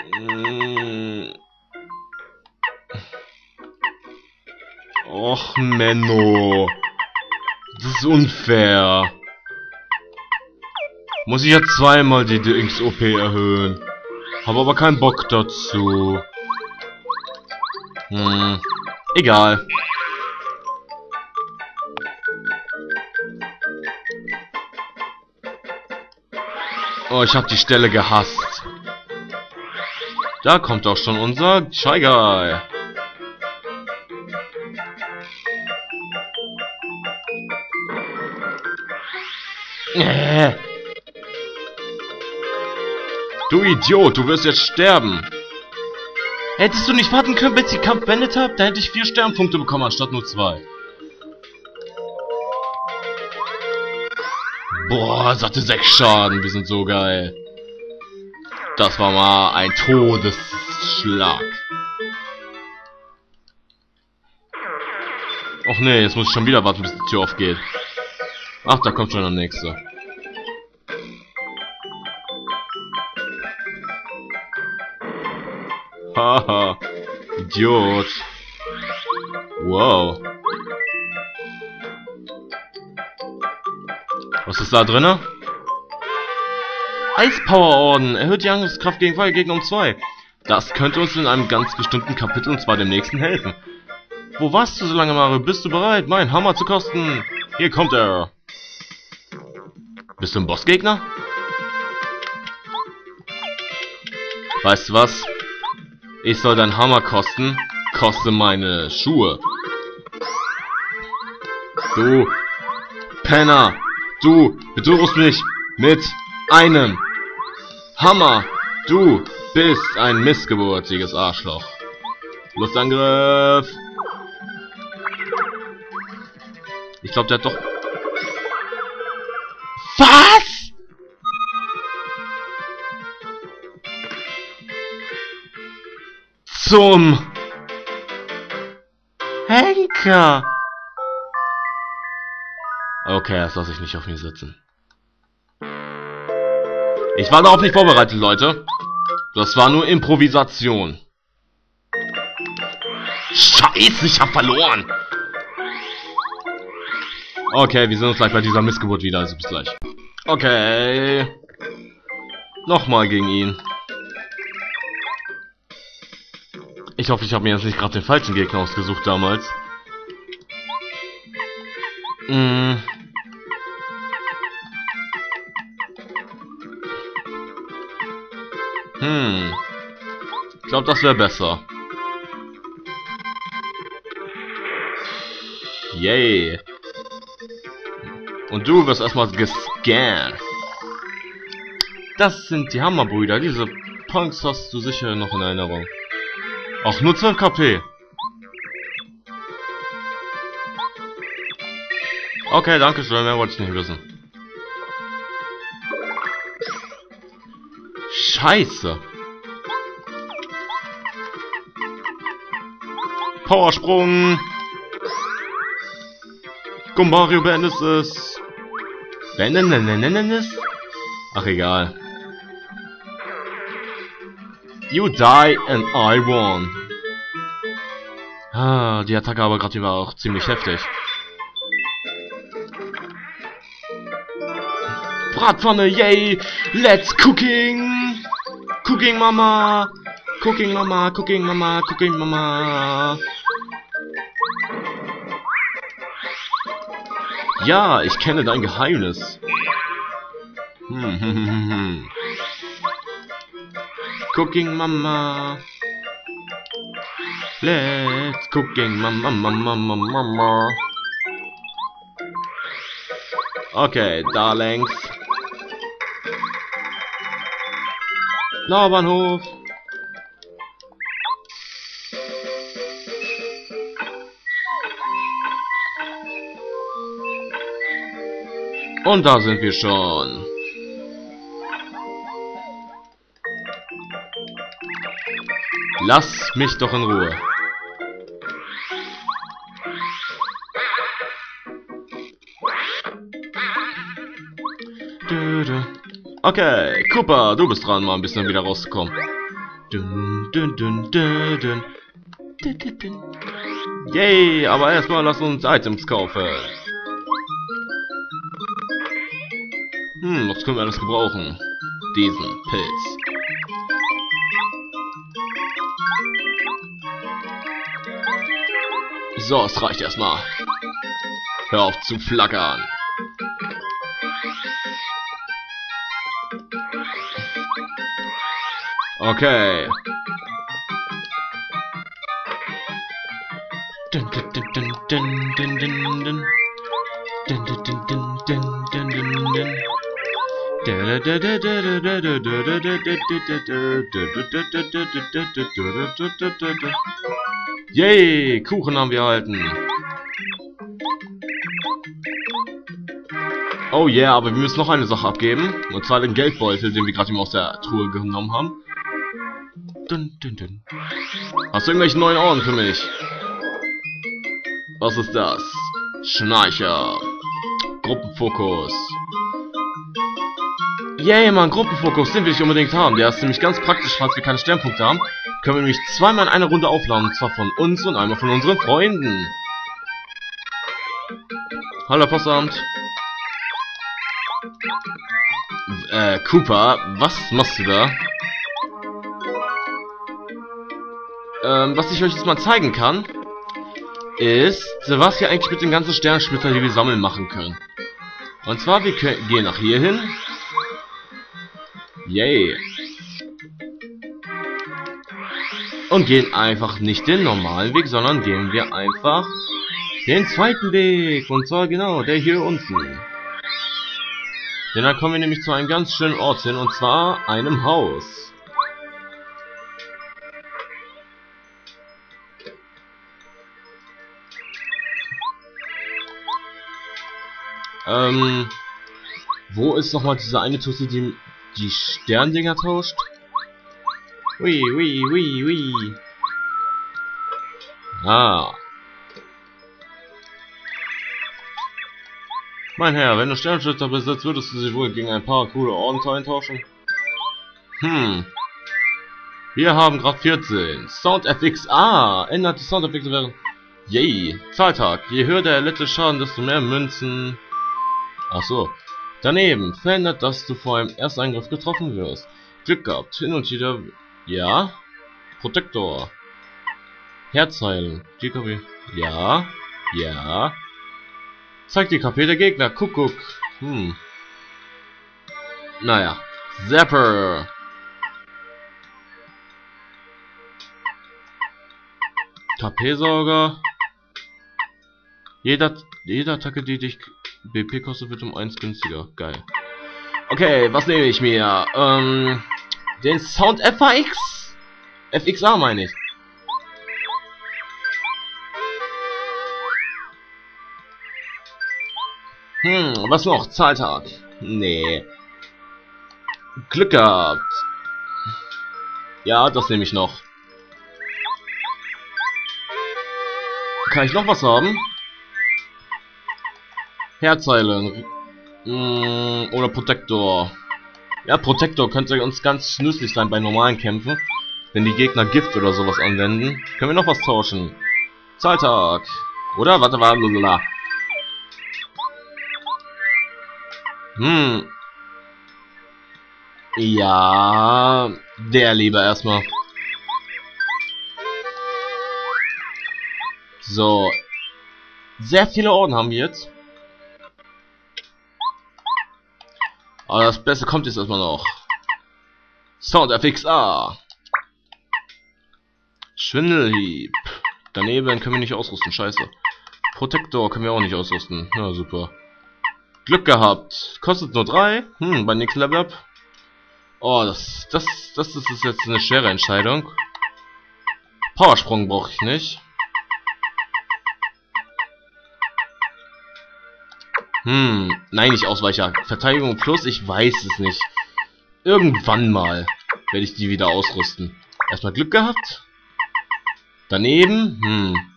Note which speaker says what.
Speaker 1: Och, Menno. Das ist unfair. Muss ich ja zweimal die Dings-OP erhöhen. Habe aber keinen Bock dazu. Egal. Oh, ich habe die Stelle gehasst. Da kommt auch schon unser Shy Guy. Du Idiot, du wirst jetzt sterben. Hättest du nicht warten können, bis ich Kampf beendet habe? Da hätte ich 4 Sternpunkte bekommen, anstatt nur 2. Boah, satte 6 Schaden, wir sind so geil. Das war mal ein Todesschlag. Och nee, jetzt muss ich schon wieder warten, bis die Tür aufgeht. Ach, da kommt schon der nächste. Haha, Idiot. Wow. Was ist da drinne? Eispower-Orden. Erhöht die Angriffskraft gegen Feuergegner um 2. Das könnte uns in einem ganz bestimmten Kapitel, und zwar dem nächsten, helfen. Wo warst du so lange, Mario? Bist du bereit, meinen Hammer zu kosten? Hier kommt er. Bist du ein Bossgegner? Weißt du was? Ich soll deinen Hammer kosten. Koste meine Schuhe. Du Penner. Du bedrohst mich mit einem Hammer. Du bist ein missgeburtiges Arschloch. Luftangriff. Ich glaube, der hat doch... Was? Zum Henker. Okay, das lasse ich nicht auf mir sitzen. Ich war darauf nicht vorbereitet, Leute. Das war nur Improvisation. Scheiße, ich hab verloren. Okay, wir sehen uns gleich bei dieser Missgeburt wieder, also bis gleich. Okay. Nochmal gegen ihn. Ich hoffe, ich habe mir jetzt nicht gerade den falschen Gegner ausgesucht damals. Ich glaube, das wäre besser. Yay. Und du wirst erstmal gescannt. Das sind die Hammerbrüder. Diese Punks hast du sicher noch in Erinnerung. Auch nur 12 KP. Okay, danke schön. Mehr wollte ich nicht wissen. Scheiße. Powersprung. Mario beendest es. Beenden es? Ach, egal. You die and I won. Ah, die Attacke aber gerade war auch ziemlich heftig. Bratpfanne, yay! Let's cooking! Cooking Mama! Cooking Mama, Cooking Mama, Cooking Mama! Ja, ich kenne dein Geheimnis. Cooking Mama. Let's cooking Mama, Mama, Mama, Mama. Okay, Darlings. Laubahnhof. Und da sind wir schon. Lass mich doch in Ruhe. Okay, Cooper, du bist dran, mal ein bisschen wieder rauszukommen. Dun, dun, dun, dun, dun. Dun, dun, dun. Yay, aber erstmal lass uns Items kaufen. Was können wir alles gebrauchen? Diesen Pilz. So, es reicht erstmal. Hör auf zu flackern. Okay. Dun, dun, dun, dun, dun, dun, dun, dun. Dun, dun, dun, dun, dun, dun, dun, dun. Yay, Kuchen haben wir erhalten. Oh yeah, aber wir müssen noch eine Sache abgeben. Und zwar den Geldbeutel, den wir gerade eben aus der Truhe genommen haben. Dun, dun, dun. Hast du irgendwelche neuen Orden für mich? Was ist das? Schnarcher. Gruppenfokus. Yay, Mann, Gruppenfokus, den will ich unbedingt haben. Der ist nämlich ganz praktisch, falls wir keine Sternpunkte haben. Können wir nämlich zweimal in einer Runde aufladen. Und zwar von uns und einmal von unseren Freunden. Hallo, Postamt. Cooper, was machst du da? Was ich euch jetzt mal zeigen kann, ist, was wir eigentlich mit den ganzen Sternschmitter, die wir sammeln, machen können. Und zwar, wir gehen nach hier hin. Yay. Und gehen einfach nicht den normalen Weg, sondern gehen wir einfach den zweiten Weg. Und zwar genau, der hier unten. Denn da kommen wir nämlich zu einem ganz schönen Ort hin, und zwar einem Haus. Wo ist nochmal diese eine Tussi, die Sterndinger tauscht? Ui, ui, ui, ui. Ah. Mein Herr, wenn du Sternschützer besitzt, würdest du sie wohl gegen ein paar coole Orden eintauschen? Wir haben gerade 14. Sound FX. Ah, ändert die Soundeffekte während... Yay. Zahltag. Je höher der erlittene Schaden, desto mehr Münzen... Ach so. Daneben verhindert, dass du vor einem Ersteingriff getroffen wirst. Glück gehabt. Hin und wieder... Ja. Protektor. Herzheilen. GKB. Ja. Ja. Zeigt die KP der Gegner. Kuckuck. Naja. Zapper. KP-Sauger. Jede Attacke, die dich BP kostet, wird um 1 günstiger. Geil. Okay, was nehme ich mir? Den Sound FX? FXA meine ich. Was noch? Zahltag. Nee. Glück gehabt. Ja, das nehme ich noch. Kann ich noch was haben? Herzheilen. Oder Protektor. Ja, Protektor könnte uns ganz nützlich sein bei normalen Kämpfen. Wenn die Gegner Gift oder sowas anwenden. Können wir noch was tauschen? Zahltag. Oder? Warte. Ja, der lieber erstmal. So. Sehr viele Orden haben wir jetzt. Aber das Beste kommt jetzt erstmal noch. Sound FXA. Schwindelhieb. Daneben können wir nicht ausrüsten, scheiße. Protektor können wir auch nicht ausrüsten. Ja, super. Glück gehabt. Kostet nur 3. Beim nächsten Level Up. Oh, das ist jetzt eine schwere Entscheidung. Powersprung brauche ich nicht. Nein, nicht Ausweicher. Verteidigung plus, ich weiß es nicht. Irgendwann mal werde ich die wieder ausrüsten. Erstmal Glück gehabt. Daneben,